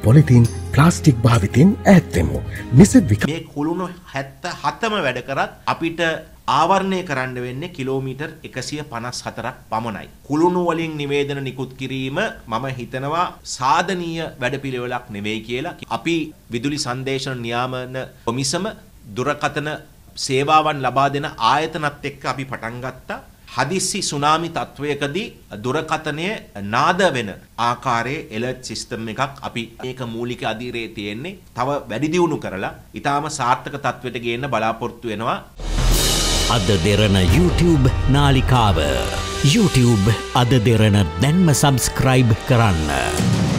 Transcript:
Polythene plastic භාවිතයෙන් ඈත් වෙමු. මේ කුළුණු 77ම වැඩ කරත් අපිට ආවරණය කරන්න වෙන්නේ කිලෝමීටර් 154ක් පමණයි. කුළුණු වලින් නිවේදන නිකුත් කිරීම මම හිතනවා සාධනීය වැඩපිළිවෙලක් නෙවෙයි කියලා. අපි විදුලි සංදේශන නියාමන කොමිසම දුරකථන සේවාවන් ලබා දෙන ආයතනත් එක්ක අපි පටන් ගත්තා. හදිස්සි සුනාමි තත්වයකදී දුරකථනය නාද වෙන ආකාරයේ එලර්ට් සිස්ටම් එකක් අපි මේක මූලික අධීරයේ තියෙන්නේ. තව වැඩි දියුණු කරලා ඊටාම සාර්ථක තත්වයට ගේන්න බලාපොරොත්තු වෙනවා. අද දෙරණ YouTube නාලිකාව YouTube අද දෙරණ දැන්ම සබස්ක්‍රයිබ් කරන්න.